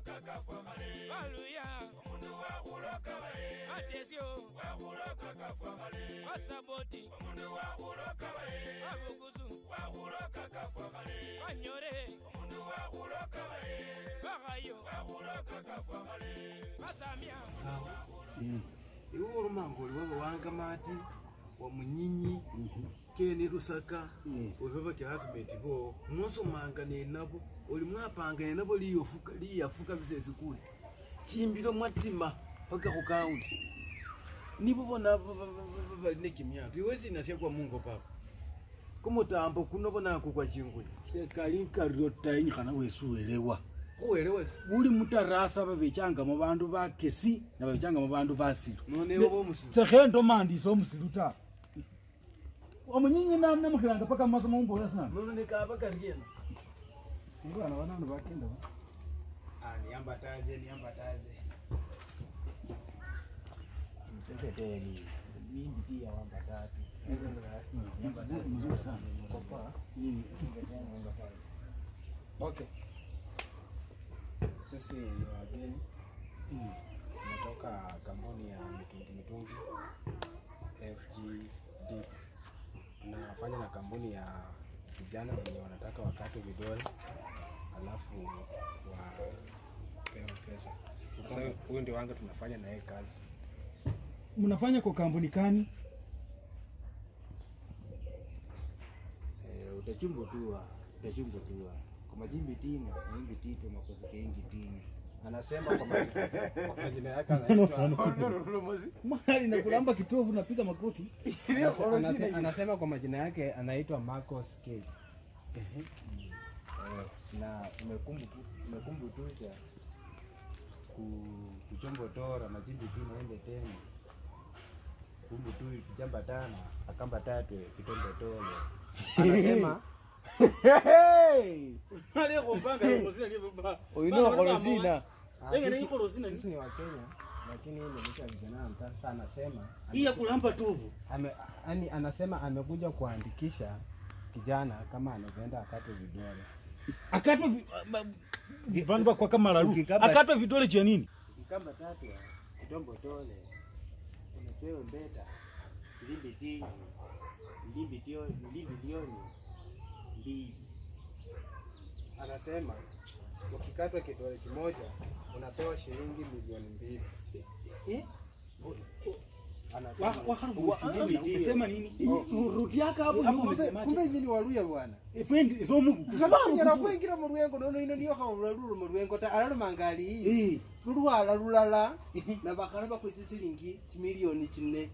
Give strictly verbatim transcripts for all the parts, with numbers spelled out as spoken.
wakuloka kafwa male. Haleluya. Umundu wakuloka bae. Atesio wakuloka kafwa male. Asaboti umundu wakuloka bae. Abuguzu wakuloka kafwa male. Anyore umundu wakuloka bae. Bagayo wakuloka kafwa male. Asamia. Iwo rumangoli wabo wangamati wa munyinyi kene rusaka webaba classmate bo muso mangane nabo oli mwapanga nabo liyofuka liyafuka bisese kuli chimbiro mwatima paka ku county nibo bona bali nekimyato iwezi nasya kwa Mungu papa kumutambo kuno bona ko kwa chingwe sekalinka ryotayi kana wesuelewa kuelewa uli mutarasa babechanga mu bantu bakesi na babechanga mu bantu basilu none obo musilu sekhendo mandi so musilu ta omunyinyi namne mukhiranga paka masomo mumbola sana none ka paka ngena ngwana wananu bakenda ah niambataje niambataje mseketeli mimi pia wamba tatu niambataje mzuri sana kopa mimi ningetaka niambataje okay sisi ni wageni tunatoka kampuni ya mitungi mitungi F G D. Tunafanya na kampuni ya vijana wenye wanataka Akatwe Vidole alafu wapewe pesa. Sasa huyo ndio wanga tunafanya na yeye kazi. Mnafanya kwa kampuni gani? Eh utachumbo tu, utachumbo tu. Kwa majimbi tina, majimbi tito makosa kengi tini. Anasema kwa majina yake anaitwa Mahali na kulamba kitovu napiga makoti. Anasema, anasema kwa majina yake anaitwa Marcos K. Ehe. Na umekumbu umekumbu tu cha kuchombo tora majimbi tino ende tena. Kumbu tu kijamba tana, akamba tatu kitombo tole. Anasema Hey! ale kupanga rozina ni baba Oino rozina. Yeye ni rozina sisi ni wa Kenya lakini yeye ndio vijana mtasa sana sema. Hii ya kulamba tovu. Ame yani anasema amekuja kuandikisha kijana kama anaenda Akatwe Vidole. Akatwe vipande kwa kama laru. Akatwe Vidole je nini? Kamba tatu kitombo tole. Umepewa mbeta. Limbi tini. Limbi tio, limbi dioni. Mbili. Anasema ukikatwa kidole kimoja unapewa shilingi milioni mbili. Eh? Anasema unasema nini? Rudi yako hapo hapo umesemaje? Kumbe nyinyi waruya bwana. E friend izo mungu. Sababu na kuingira mu ruyengo nono ino niyo ha uraruru mu ruyengo ta araro mangali hii. Eh. Rurwala rulala na bakana bakwisi shilingi milioni nne.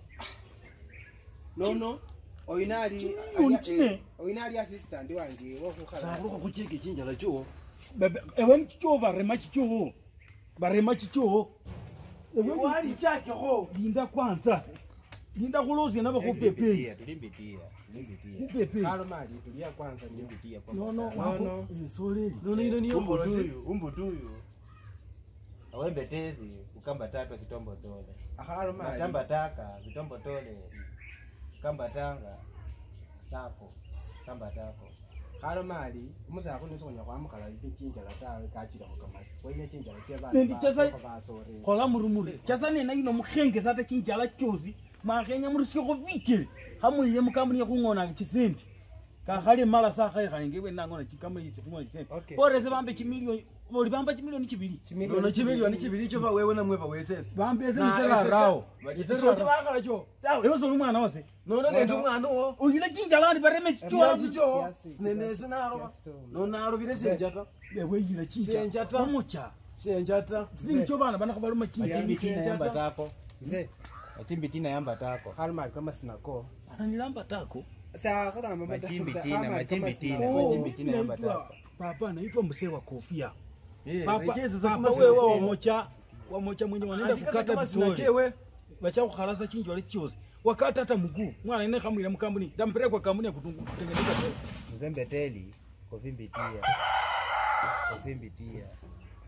Nono oinali oinali assistant wanje wo kukhala sabuko kuchike chinjala cho bebe ewe mchicho barema chicho barema chicho ewe wali chake ho linda kwanza linda kulozi na bakupepe tulimbitia tulimbitia kupepe kalo mali tulia kwanza tulimbitia kwa no no no sorry no no ni umbu tuyu umbu tuyu awembe tezi ukamba tatu kitombo tole akalo mali kamba taka kitombo tole kamba tanga sako kamba tako haro mali umusa akho nisonya kwa mukala ichinja latawe kachira kukamasi kwene chinja lateba ndi chaza khola murumuri chaza nena ino mukhenge sata chinja la chozi makhenya murisiko go vikele hamulile mukambuni yakungona chisendi ka khali mala sa khai khange we nangona chikamwe yitsimwa chisendi porese bambe chimilioni boli bamba chimilioni chibili no chimilioni chibili cho ba wewe na mweba wesese bambe ese nisela rao iseso cho bakala cho tawe ewe so lumwana wose no no ndo mwana wo uyile chinja landi bareme chicho chicho nene sinaro no naro bile senjata ewe yile chinja senjata Wamocha senjata sincho bana bana kubaluma chinja yamba tako Mzee achimbi tina yamba tako halma kama sinako anilamba tako saa kuna mama machimbi tina machimbi tina machimbi tina yamba tako papa naitwa Mzee wa Kofia. Eh, papa papa wewe Wamocha Wamocha mwenye wanaenda kukata Vidole bacha kukhalasa chinjo le chozi wakata hata mguu mwana ine kamwira mkambuni ndampeleka kwa kampuni ya kutengeneza pesa Mzembe teli kofimbitia kofimbitia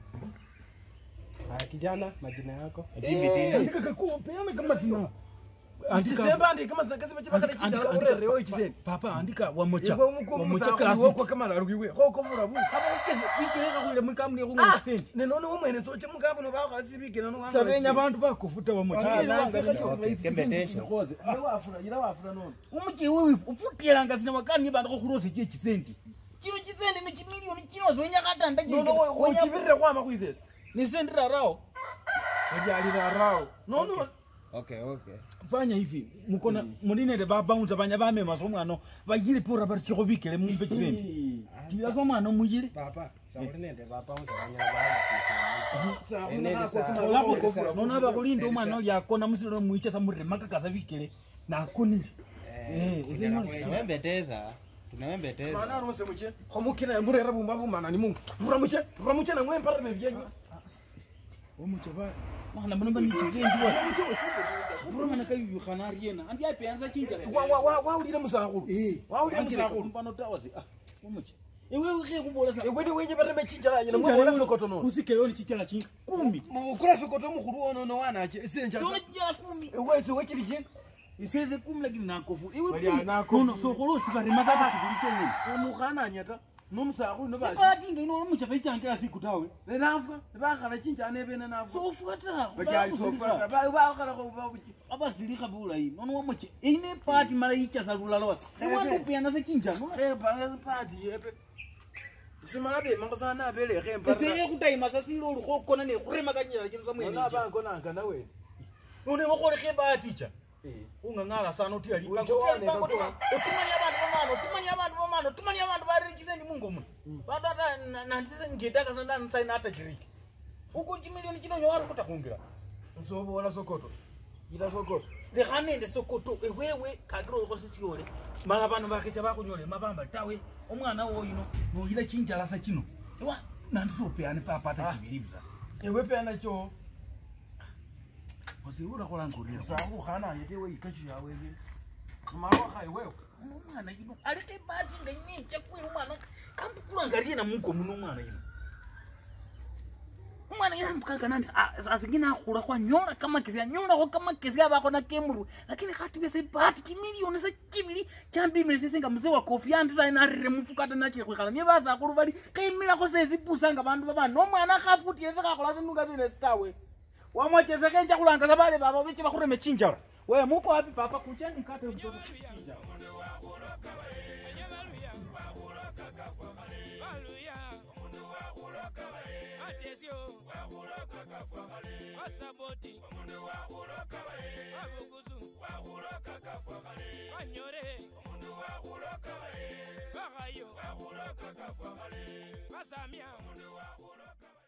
haya kijana majina yako machimbi tina ndika kupeana kama sina andika semba andika masakazi bachibaka chinjala urere oyi chiseni papa andika wamocha wamocha class wako kama larugwiwe ho kofura bu kama ukeze bikireka kuile mukamuni kunga chiseni nenono umwene soche mukabu no bakho asibike nano wanga sabenya abantu bakufuta wamocha kembetesha ila wafura ila wafura nono umuchi wewe ufutira ngazina makani banda ko khuroze che chisendi kino chisendi ni chimilioni kino zonya katanda chino nono uchibirire kwama kuizesa ni sendira rao ajali rao nono. Okay, okay. Fanya hivi, mukona munine de baba unza banya bame masomwana bagile pora bar chiko bikele mumbe chisendi. Tira somwana mujile. Papa, saurine de baba unza banya baba. Sa kuna ko kuma lako ko nona ba kulinda umwana yakona musiro muicha samure makakaza bikele na kunindi. Eh, izenyo tunawembeteza. Tunawembeteza. Mana rose muche. Khomukina murera bumba bumana ni mungu. Vura muche, vura muche na ngwempa re byenyu. Wamocha ba mwana mnomba ni chisendi wa. Mwana kayu khana riena. Andi apenza chinja. Wa wa wa wa ulira musakulu. Eh, wa ulira musakulu. Mpano tawazi. Ah, wamocha. Ewe uke kubola sa. Ewe weje bareme chinjala yena mwana Sokoto no. Kusikeloni chinjala chin kumi. Mukura Sokoto mukhuru ono no wana ache senja. Sona chinjala kumi. Ewe so wachiri chin. Iseze kumi lakini nakofu. Ewe kumi. Nono sokolo sibaremaza bati kulicheni. Omukhana nyata. Nomusakulu no bashi. Batinga ino mucha faichankela siku tawe. Lenafuka, bakhala chinja ne bene nafuka. Sofuata. Bajali sofuata. Ba bakhala ko babuchi. Abazilika bula hii. Nono wamocha. Ine party mara icha salula lote. Ewandu pia naze chinja. Eh ba party epe. Simana be mangaza na bele re mpa. Iseye kutaima sasi lo ko kona ne kurema kanyela kintu samwe. Na ba kona ngana we. None wakole ke ba ticha. Eh. Ungangala sana uti ali pango. Tumanya abantu bomano, tumanya abantu bomano, tumanya abantu bari kizeni mungu mu. Badata na ntise ngedaka sanda nsaina ata jiriki. Uko chimilioni kino nyo wari kutakungira. Nsobo wala Sokoto. Ila Sokoto. Le khanende Sokoto ewewe kagiro ko sisiyole. Mala bana bakicha bakunyole mabamba tawe. Omwana woyino no ila chinjala sa kino. Ewa nandisope ani papa ata chibilibuza. Ewe pe ana cho. Wasiura kola ngorira. Sangu khana yete we ikachi yawe ye. Mama khai wewe. Umwana yino alite bati nganyicha kwira umwana kampu kulangarie na mungo muno umwana yino. Umwana yina mkaka nandi asingina khula kwa nyona kama kisia nyona kwa kama kisia bako na kemuru lakini khati bese bati chimilioni sa chibili chambi mile sisenga mzee wa Kofia ndisa ina rire mufukata na chikwe kala nye baza akulu bali kemila ko sezi pusanga bandu baba no mwana khafuti yese kakhola sinunga zile stawe wamocheze kenja kulanga zabale baba bichi bakhureme chinjala we muko wapi papa kucheni mkate mtoto chinjala Asaboti omundu wakuloka bae abuguzu wakuloka kafwakale anyore omundu wakuloka bae bagayo wakuloka kafwakale basamya omundu wakuloka